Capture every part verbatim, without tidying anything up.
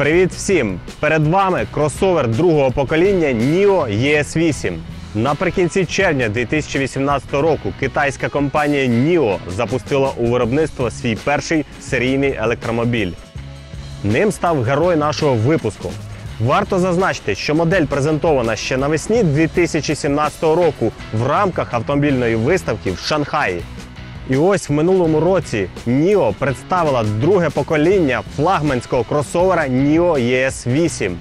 Привіт всім! Перед вами кросовер другого покоління Nio і ес вісім. Наприкінці червня дві тисячі вісімнадцятого року китайська компанія Nio запустила у виробництво свій перший серійний електромобіль. Ним став герой нашого випуску. Варто зазначити, що модель презентована ще навесні дві тисячі сімнадцятого року в рамках автомобільної виставки в Шанхаї. І ось в минулому році Nio представила друге покоління флагманського кросовера Nio і ес вісім.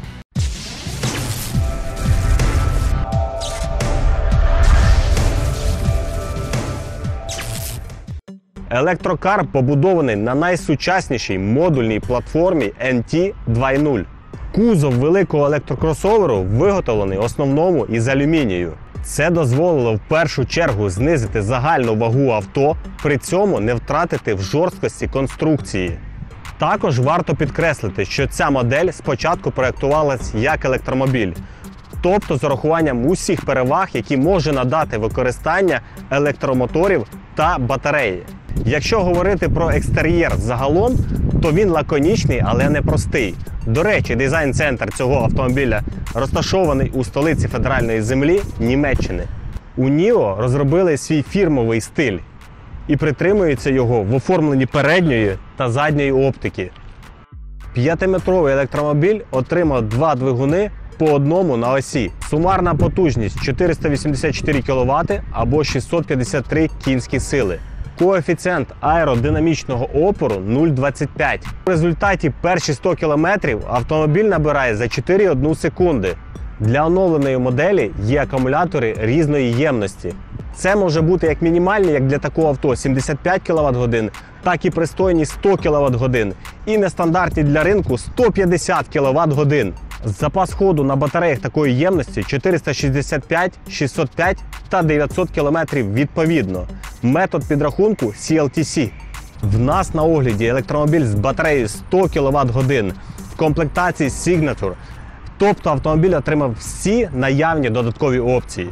Електрокар побудований на найсучаснішій модульній платформі ен ті два нуль. Кузов великого електрокросоверу виготовлений в основному із алюмінію. Це дозволило в першу чергу знизити загальну вагу авто, при цьому не втратити в жорсткості конструкції. Також варто підкреслити, що ця модель спочатку проєктувалась як електромобіль, тобто з урахуванням усіх переваг, які може надати використання електромоторів та батареї. Якщо говорити про екстер'єр загалом, то він лаконічний, але не простий. До речі, дизайн-центр цього автомобіля розташований у столиці федеральної землі – Німеччини. У Nio розробили свій фірмовий стиль і притримуються його в оформленні передньої та задньої оптики. П'ятиметровий електромобіль отримав два двигуни по одному на осі. Сумарна потужність чотириста вісімдесят чотири кіловати або шістсот п'ятдесят три кінські сили. Коефіцієнт аеродинамічного опору нуль цілих двадцять п'ять. В результаті перші сто кілометрів автомобіль набирає за чотири цілих одну секунди. Для оновленої моделі є акумулятори різної ємності. Це може бути як мінімальні, як для такого авто, сімдесят п'ять кіловат годин, так і пристойні сто кіловат годин. І нестандартні для ринку сто п'ятдесят кіловат годин. Запас ходу на батареях такої ємності чотириста шістдесят п'ять, шістсот п'ять та дев'ятсот кілометрів відповідно. Метод підрахунку сі ел ті сі. В нас на огляді електромобіль з батареєю сто кіловат годин в комплектації Signature. Тобто автомобіль отримав всі наявні додаткові опції.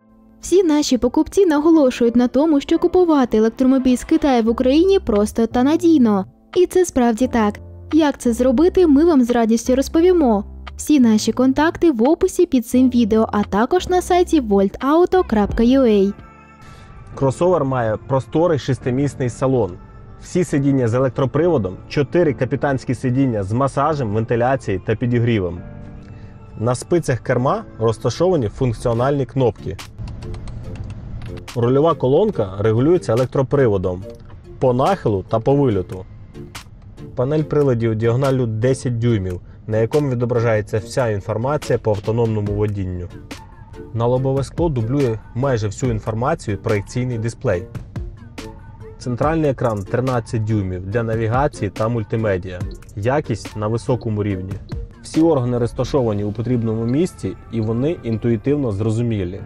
Всі наші покупці наголошують на тому, що купувати електромобіль з Китаю в Україні просто та надійно. І це справді так. Як це зробити, ми вам з радістю розповімо. Всі наші контакти в описі під цим відео, а також на сайті волт ауто крапка ю а. Кросовер має просторий шестимісний салон. Всі сидіння з електроприводом, чотири капітанські сидіння з масажем, вентиляцією та підігрівом. На спицях керма розташовані функціональні кнопки. Рульова колонка регулюється електроприводом по нахилу та по вильоту. Панель приладів діагоналлю десять дюймів, на якому відображається вся інформація по автономному водінню. На лобове скло дублює майже всю інформацію проекційний дисплей. Центральний екран тринадцять дюймів для навігації та мультимедіа. Якість на високому рівні. Всі органи розташовані у потрібному місці і вони інтуїтивно зрозумілі.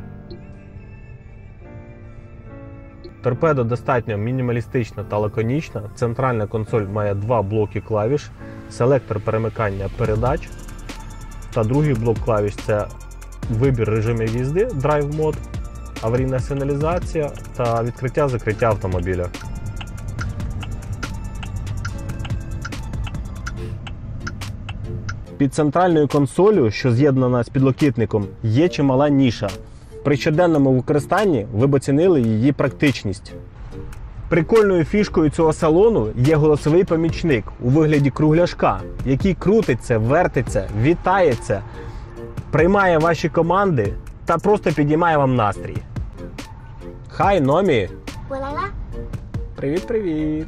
Торпедо достатньо мінімалістична та лаконічна. Центральна консоль має два блоки клавіш, селектор перемикання передач та другий блок клавіш – це вибір режимів їзди, Drive Mode, аварійна сигналізація та відкриття-закриття автомобіля. Під центральною консолью, що з'єднана з підлокітником, є чимала ніша. При щоденному використанні ви б оцінили її практичність. Прикольною фішкою цього салону є голосовий помічник у вигляді кругляшка, який крутиться, вертиться, вітається, приймає ваші команди та просто підіймає вам настрій. Хай, Номі! Привіт-привіт!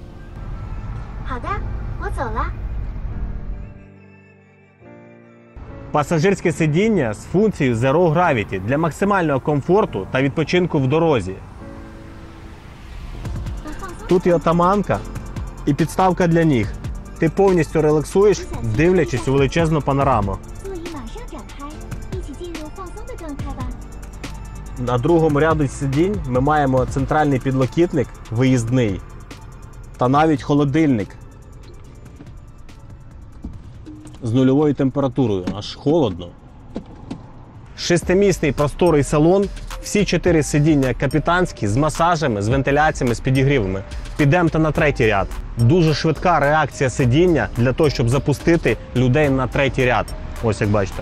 Пасажирське сидіння з функцією Zero Gravity для максимального комфорту та відпочинку в дорозі. Тут є отаманка і підставка для ніг. Ти повністю релаксуєш, дивлячись у величезну панораму. На другому ряду сидінь ми маємо центральний підлокітник виїзний та навіть холодильник з нульовою температурою, аж холодно. Шестимісний просторий салон Всі чотири сидіння капітанські з масажами, з вентиляціями, з підігрівами. Підемте на третій ряд. Дуже швидка реакція сидіння для того, щоб запустити людей на третій ряд. Ось як бачите.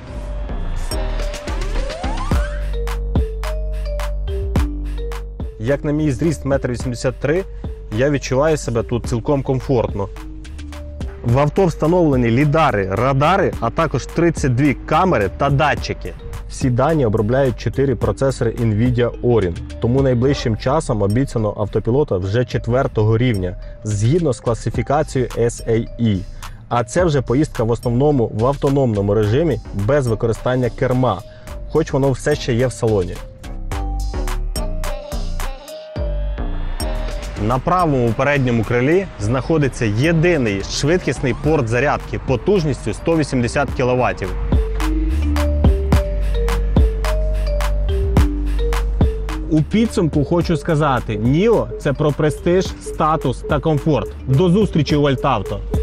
Як на мій зріст метр вісімдесят три, я відчуваю себе тут цілком комфортно. В авто встановлені лідари, радари, а також тридцять дві камери та датчики. Всі дані обробляють чотири процесори NVIDIA Orin, тому найближчим часом обіцяно автопілота вже четвертого рівня, згідно з класифікацією ес ей і. А це вже поїздка в основному в автономному режимі без використання керма, хоч воно все ще є в салоні. На правому передньому крилі знаходиться єдиний швидкісний порт зарядки потужністю сто вісімдесят кіловатів. У підсумку хочу сказати, Ніо – це про престиж, статус та комфорт. До зустрічі у Альтавто!